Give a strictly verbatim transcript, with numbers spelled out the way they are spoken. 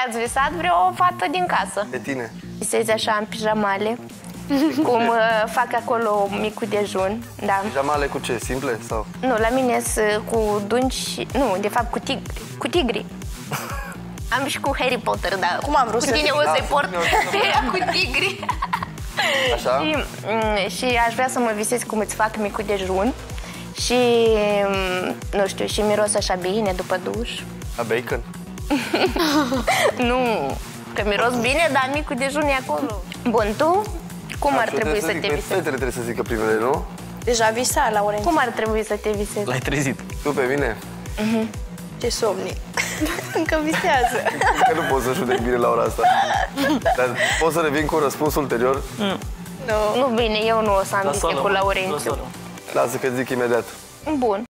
ați visat vreo fată din casă? De tine. Visezi așa în pijamale, cum uh, fac acolo micul dejun, da. Pijamale cu ce? Simple sau? Nu, la mine sunt cu dungi, nu, de fapt cu tigri. Cu tigri. Am și cu Harry Potter, dar Cum am vrut cu să tine zic? o să-i Da, port cu tine cu tigri. Așa? Și, mm, și aș vrea să mă visez cum îți fac micul dejun și, mm, nu știu, și miros așa bine după duș. La bacon? Nu, că miros bine, dar micul dejun e acolo. Bun, tu? Cum ar trebui să te visezi? Fetele trebuie să zică primele, nu? Deja visa, Laurențiu. Cum ar trebui să te visezi? L-ai trezit. Tu pe mine? Ce somni. Încă visează. Că nu pot să judec bine la ora asta. Dar pot să revin cu un răspuns ulterior? Nu. Nu, bine, eu nu o să am La vise sală, cu mă, la Laurențiu. sală. Lasă că zic imediat. Bun.